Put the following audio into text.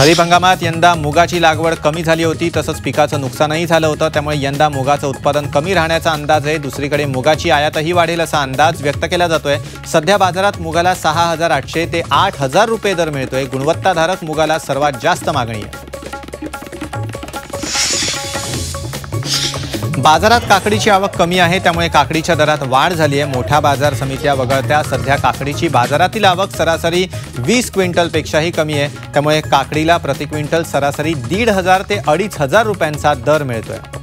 खरीप हंगामात यंदा मुगाची लागवड कमी झाली होती, तसंच पिकाचं नुकसानही झालं होतं। त्यामुळे यंदा मुगाचं उत्पादन कमी राहण्याचा अंदाज आहे। दुसरीकडे मुगाची आयातही वाढेल असा अंदाज व्यक्त केला जातोय। सध्या बाजारात मुगाला 6,800 ते 8,000 रुपये दर मिळतोय। गुणवत्ताधारक मुगाला सर्वात जास्त मागणी आहे। बाजारात काकडीची आवक कमी आहे, त्यामुळे काकडीच्या दरात वाढ झाली आहे। मोठ्या बाजार समित्या वगळता सध्या काकडीची बाजारातील आवक सरासरी 20 क्विंटलपेक्षाही कमी आहे। त्यामुळे काकडीला प्रति क्विंटल सरासरी 1,500 ते 2,500 रुपयांचा दर मिळतोय।